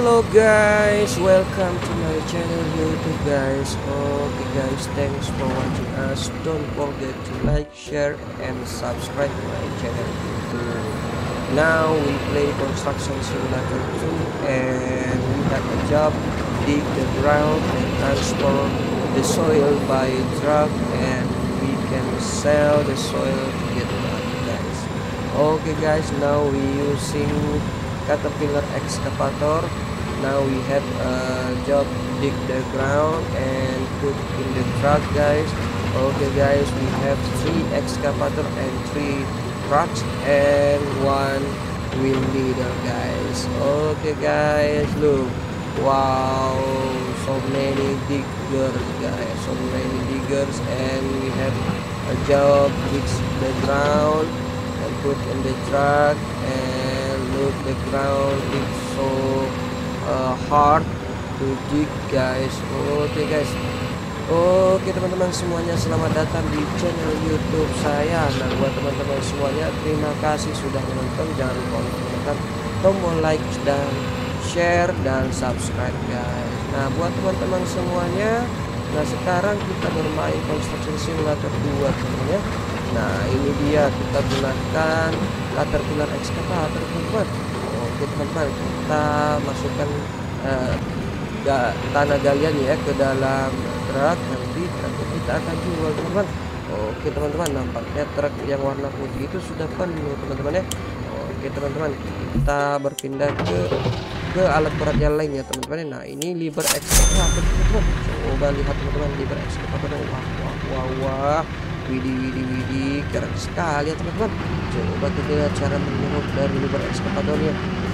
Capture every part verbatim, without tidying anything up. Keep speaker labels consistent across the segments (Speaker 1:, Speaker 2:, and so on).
Speaker 1: Hello guys, welcome to my channel YouTube guys. Okay guys, thanks for watching us. Don't forget to like, share, and subscribe my channel YouTube. Now we play Construction Simulator two, and we have a job: dig the ground and transport the soil by truck, and we can sell the soil to get money guys. Okay guys, now we using caterpillar excavator. Now we have a job: dig the ground and put in the truck guys. Okay guys, we have three excavator and three trucks and one wheel leader guys. Okay guys, look, wow, so many diggers guys, so many diggers, and we have a job: dig the ground and put in the truck. And look, the ground is so uh, hard to dig guys. Oke guys, oke teman-teman semuanya, selamat datang di channel YouTube saya. Nah, buat teman-teman semuanya, terima kasih sudah menonton. Jangan lupa untuk menekan tombol like dan share dan subscribe guys. Nah, buat teman-teman semuanya, nah sekarang kita bermain Construction Simulator dua teman-teman. Nah, ini dia, kita gunakan caterpillar excavator teman-teman. Oke teman-teman, kita masukkan uh, ga, tanah galian ya ke dalam truk. Nanti truk kita akan jual teman-teman. Oke teman-teman, nampaknya truk yang warna putih itu sudah penuh teman-teman ya. Oke teman-teman, kita berpindah ke ke alat berat yang lainnya teman-teman. Nah, ini lever excavator teman-teman. Coba lihat teman-teman, lever excavator. Wah wah wah wah, widih widih widih, keren sekali ya teman-teman. Coba kita lihat cara menurut dari lever excavatornya.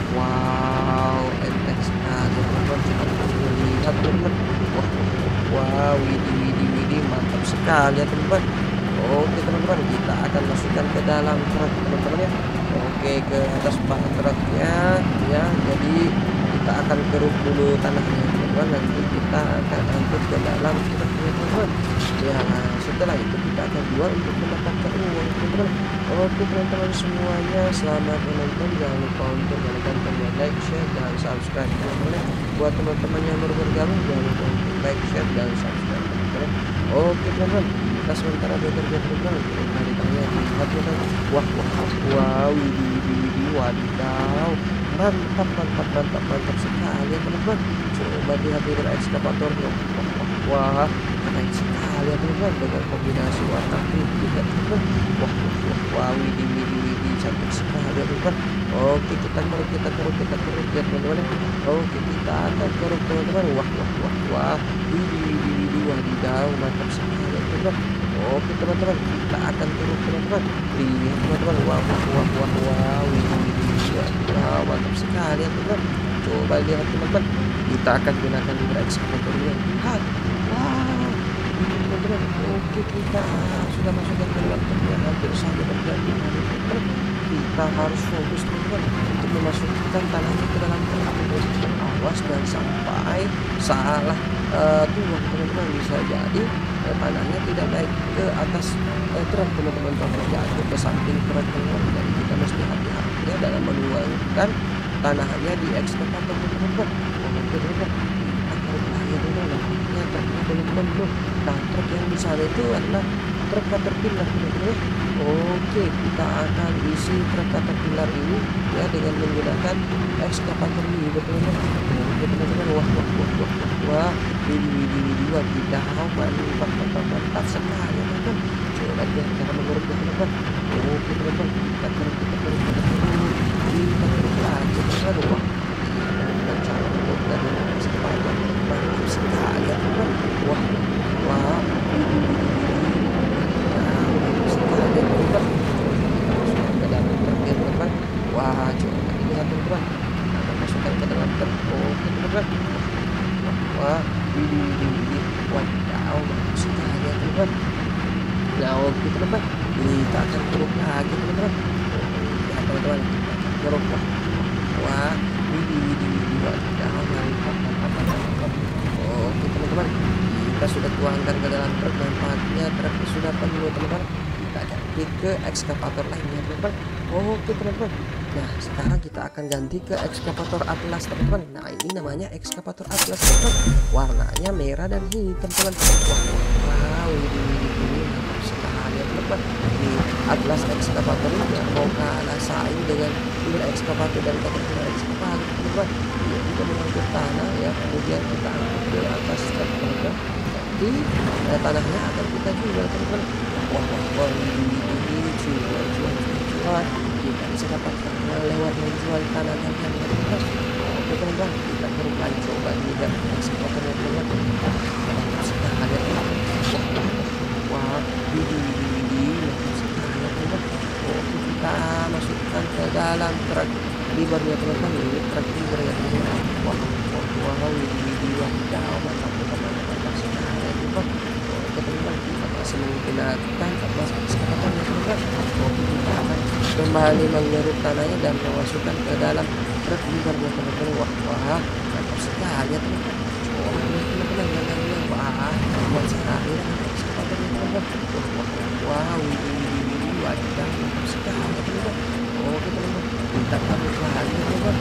Speaker 1: Wow, enteng sekali teman-teman. Kita lihat teman-teman. Wah wah, widih widih widih, mantap sekali ya teman-teman. Oke teman-teman, kita akan masukkan ke dalam truk teman-teman ya. Oke, ke atas paha truknya ya. Jadi kita akan keruk dulu tanahnya teman-teman. Nanti kita akan angkut ke dalam truknya teman-teman. Ya, setelah itu kita akan jual untuk mendapatkan uang teman-teman. Oke teman-teman semuanya, selamat menonton. Jangan lupa untuk menekan tombol like, share, dan subscribe teman-teman. Buat teman-teman yang baru bergabung, jangan lupa untuk like, share, dan subscribe teman-teman. Oke teman-teman, kita sementara bekerja teman-teman. Dari tangannya lihat teman-teman. Wah wah wah, widih widih widih, wadidaw, mantap mantap mantap mantap sekali ya teman-teman. Coba lihat lever excavatornya. Wah wah wah, keren sekali ya teman-teman, dengan kombinasi warna putih ya teman-teman. Wah wah wah wah, widih widih widih, cantik sekali ya teman-teman. Oke, kita keruk kita keruk kita keruk ya teman-teman. Oke, kita akan keruk teman-teman. Wah wah wah wah, widih widih widih, wadidaw, mantap sekali ya teman-teman. Oke teman-teman, kita akan keruk teman-teman. Lihat teman-teman, wah wah wah wah wah, widih widih widih, wadidaw, mantap sekali ya teman-teman. Coba lihat teman-teman, kita akan gunakan lever excavatornya. Lihat, wow, ini teman-teman. Oke, kita sudah masukkan ke dalam truknya, hampir saja terjadi teman-teman. Kita harus fokus teman-teman untuk memasukkan tanahnya ke dalam truk. Awas dan sampai salah uh, tuang teman-teman, bisa jadi uh, tanahnya tidak naik ke atas uh, truk teman-teman, tapi jatuh ke samping truk teman-teman. Jadi kita mesti hati-hati ya dalam menuangkan tanahnya di excavator teman-teman. Oke teman-teman, kita keruk lagi teman-teman. Ya, truknya belum penuh. Nah, truk yang di sana itu adalah truk caterpillar teman-teman. Oke, kita akan isi truk caterpillar ini ya dengan menggunakan excavator ini teman-teman. Oke teman-teman, wah wah wah wah wah, widih widih widih, wadidaw, mantap mantap mantap sekali ya teman-teman. Coba lihat cara mengurutnya teman-teman. Oke teman-teman, kita keruk kita keruk kita keruk kita keruk lagi teman-teman. Wah, kita cara mengurut dari excavator mantap sekali ya teman-teman. Wah wah, widih widih widih, mantap sekali ya teman-teman. Kita masukkan ke dalam truk ya teman-teman. Wah, coba lihat teman-teman, kita masukkan ke dalam truk. Oke teman-teman, wah wah, widih widih widih, wadidaw, mantap sekali ya teman-teman. Nah, oke teman-teman, kita akan keruk lagi teman-teman. Ya teman-teman, kita akan keruk. Wah wah, widih widih widih, wadidaw, mantap mantap mantap mantap. Oke teman-teman, kita sudah tuangkan ke dalam truk, nampaknya truknya sudah penuh teman-teman. Kita ganti ke excavator lainnya teman-teman. Oke teman-teman, Nah, sekarang kita akan ganti ke Excavator Atlas teman-teman. Nah, ini namanya Excavator Atlas teman-teman. Warnanya merah dan hitam teman. Wah, wow, ini, ini, ini mantap sekali ya teman-teman. Di Atlas Excavator ini nggak mau kalah saing dengan Killer Excavator dan Caterpillar Excavator teman-teman. Dia juga mengangkut tanah ya, kemudian kita angkut ke atas truk teman-teman. Nanti eh, tanahnya akan kita jual teman-teman. Wah, wah, wah, ini, ini, jual, jual, jual, jual. Kita bisa dapatkan lewat menjual tanah dan yang teman-teman. Oke teman-teman, kita coba coba lihat Excavatornya teman-teman. Mantap sekali ya teman-teman. Wah, wah, wah, ini, ini, ini, mantap sekali ya teman-teman. Oke, kita masukkan ke dalam truk libernya teman-teman. Ini truk liber ya teman-teman. Wah, wah, wah, ini, ini, wadidaw, mantap teman-teman, mantap sekali ya teman-teman. Oke teman-teman, kita masih menggunakan Atlas Excavator ya teman-teman. Oke, kita akan kembali mengeruk tanahnya dan memasukkan ke dalam truk libernya teman-teman. Wah, wah, mantap sekali ya teman-teman. Coba lihat teman-teman yang wah, kuat sekali ya Excavatornya teman-teman. Wah, wah, wow, ini, ini, ini, wadidaw, mantap sekali ya teman-teman. Oke teman-teman, kita tarik lagi teman-teman.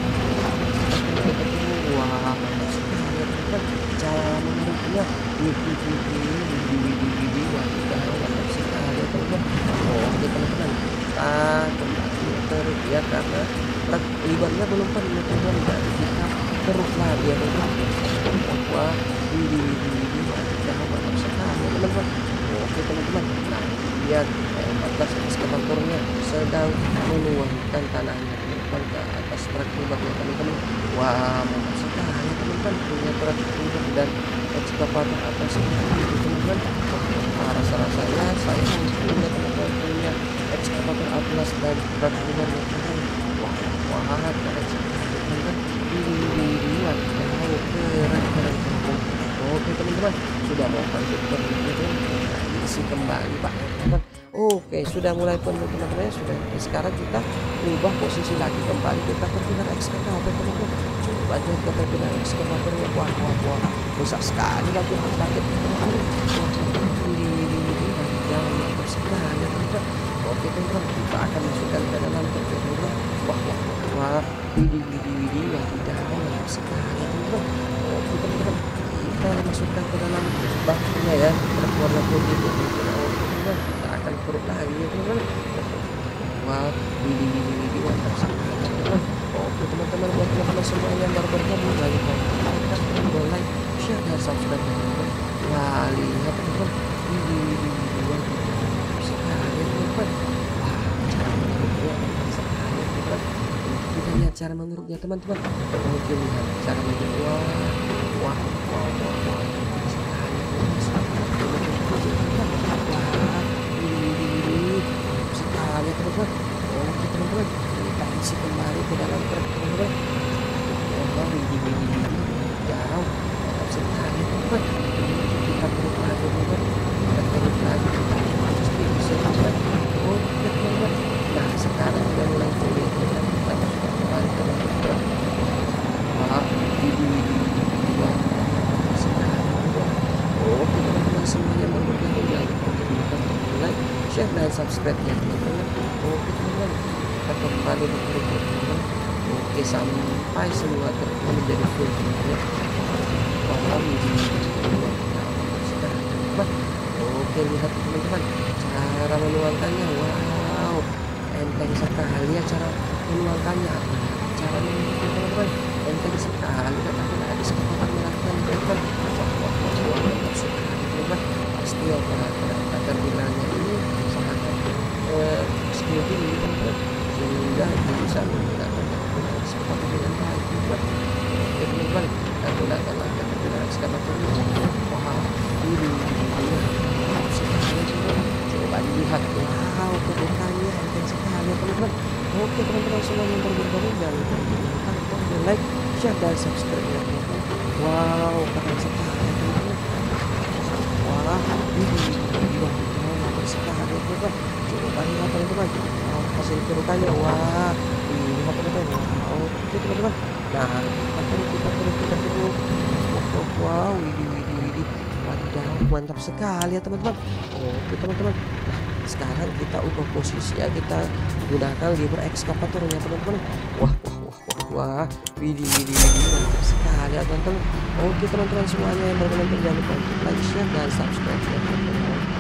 Speaker 1: Kita ketemu, wah, mantap sekali ya teman-teman. Cara mengeruknya, wih, wih, wih, wih, wih, wih, wih, wih, wadidaw, mantap sekali ya teman-teman. Oke teman-teman, kita kembali terus ya karena truk libernya belum penuh teman-teman. Jadi kita terus lagi ya teman-teman. Wah, ini ini wadidaw, mantap sekali ya teman-teman. Oke teman-teman, nah lihat Atlas Excavatornya sedang menuangkan tanahnya teman-teman ke atas truk libernya teman-teman. Wah, mantap sekali ya teman-teman, punya truk liber dan Excavator atas itu teman-teman. Rasa-rasanya saya punya teman-teman punya Excavator Atlas dan truk liber ya teman-teman. Wah, wah, keren sekali teman-teman. Ini ini wadidaw, keren keren teman-teman. Oke teman-teman, sudah mau lanjut ke isi kembali pak teman-teman. Oke, sudah mulai penuh teman-teman. Sudah, sekarang kita ubah posisi lagi kembali kita Caterpillar Excavator teman-teman. Coba lihat Caterpillar Excavator. Wah, wah, wah, besar sekali lagi target teman-teman. Ini ini ini wadidaw, mantap sekali teman-teman. Oke teman-teman, kita akan masukkan ke dalam teman-teman. Wah, wah, wah, ini ini ini wadidaw, mantap sekali teman-teman. Oke teman-teman, kita masukkan ke dalam baknya ya, truk warna putih itu teman-teman. Kita akan keruk lagi ya teman-teman. Wah, ini ini ini mantap sekali teman-teman. Oke teman-teman, buat teman-teman semua yang baru bergabung, jangan lupa like, share dan subscribe teman-teman. Wah, lihat teman-teman, ini ini ini wadidaw sekali teman-teman. Wah, cara mengeruknya mantap sekali teman-teman. Kita lihat cara mengeruknya teman-teman. Oke, lihat cara mengeruk. Wah, wah, wah, wah, wah, mantap sekali teman-teman. Wah, ini ini ini mantap sekali teman-teman. Oke teman-teman, kita isi kembali ke dalam truk teman-teman. Wah, ini ini ini wadidaw, mantap sekali teman-teman. Kita keruk lagi teman-teman. Kita keruk lagi, kita pasti bisa teman-teman. Oke teman-teman, nah sekarang sudah mulai pulih kita kita masuk kembali ke dalam truk. Wah, ini ini ini mantap sekali teman-teman. Oke teman-teman semuanya mau bergabung, jangan lupa untuk menekan like, share dan subscribe ya teman-teman. Oke teman-teman, kita kembali berkeruk teman-teman. Oke, sampai semua truk menjadi full teman-teman. Wah, ini teman-teman. Oke, lihat teman-teman cara menuangkannya. Wow, enteng sekali ya cara menuangkannya. Cara menuangkannya teman-teman, enteng sekali. Tetapi ada kesempatan melakukan teman-teman. Wah, wah, wah, wah, mantap sekali teman-teman. Pasti operator Caterpillarnya ini sangat eh, skill tinggi teman-teman, sehingga bisa menggunakan Excavator dengan baik teman-teman. Oke teman-teman, kita gunakanlah Caterpillar Excavator ini. Wah, ini ini mantap sekali teman-teman. Coba dilihat, wow, kebutuhannya enteng sekali ya teman-teman. Oke teman-teman semua yang baru bergabung, jangan lupa untuk like, share dan subscribe ya teman-teman. Wow, keren sekali teman-teman. Wah, ini ini wadidaw, mantap sekali ya teman-teman. Coba lihat teman-teman, wow, hasil kerukannya. Wah, ini lihat teman-teman. Wow, oke teman-teman. Nah, kita perlu kita perlu kita perlu. Wow, wow, ini ini ini wadidaw, mantap sekali ya teman-teman. Oke teman-teman, nah sekarang kita ubah posisi ya, kita gunakan lever excavator ya teman-teman. Wah wah wah wah wah, widih widih widih, mantap sekali ya teman-teman. Oke teman-teman semuanya yang baru nonton, jangan lupa untuk like, share dan subscribe ya teman-teman.